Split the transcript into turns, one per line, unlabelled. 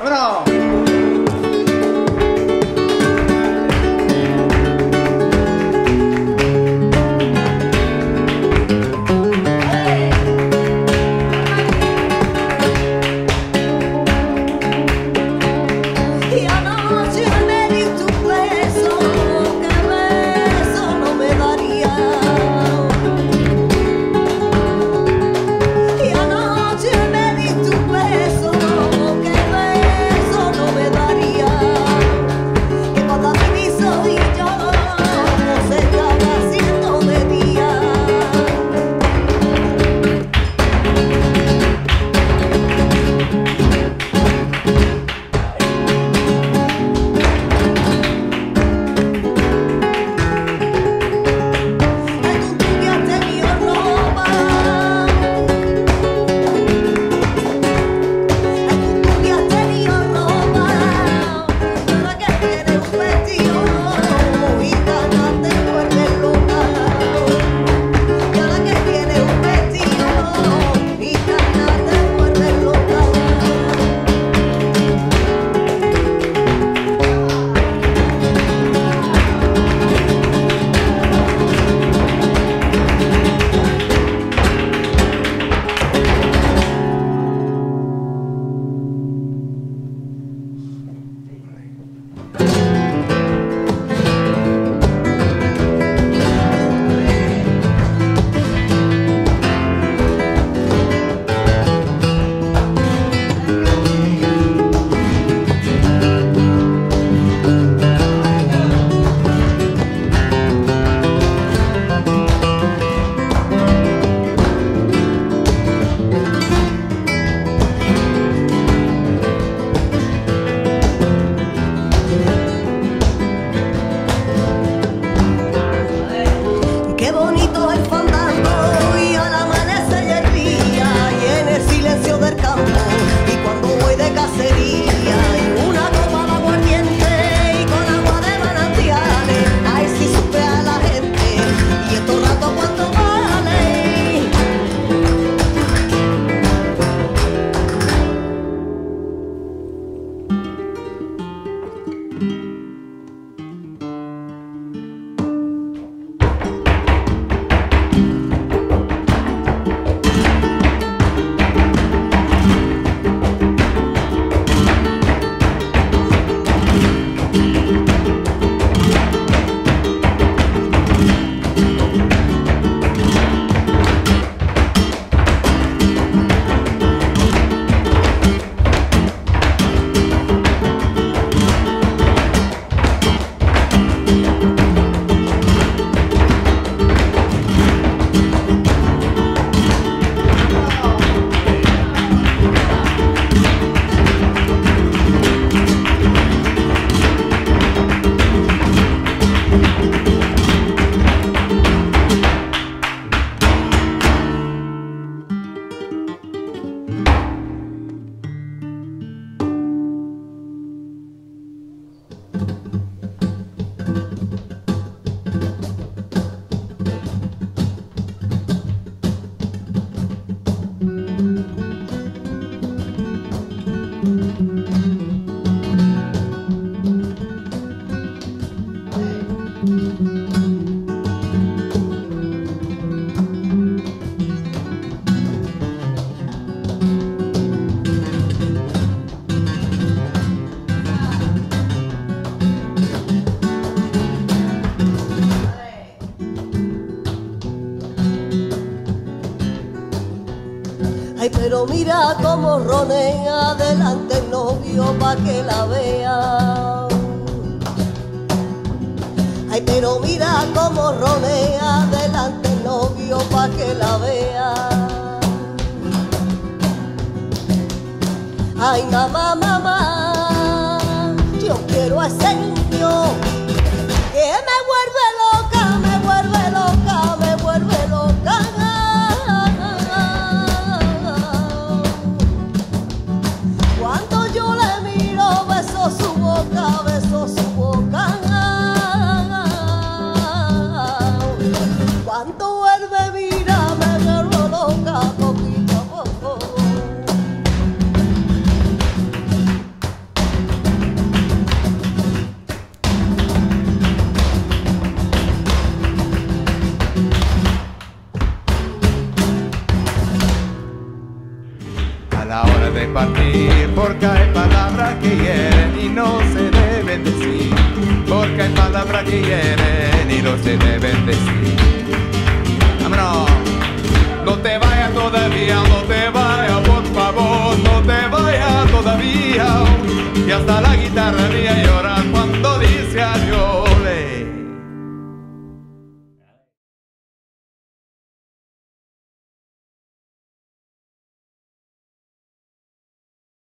¡Vámonos!
Ay, pero mira cómo ronea delante el novio pa' que la vea. Ay, pero mira cómo ronea delante el novio pa' que la vea. Ay, mamá, mamá, yo quiero a ese niño que me vuelve loca, me vuelve loca, me vuelve loca. Cuando yo le miro, beso su boca, beso su boca. Cuando él me mira, me vuelvo loca, poquito a poco.
de partir, porque hay palabras que hieren y no se deben decir, porque hay palabras que hieren y no se deben decir. ¡Vámonos! No te vayas todavía, no te vayas, por favor, no te vayas todavía. Y hasta la guitarra mía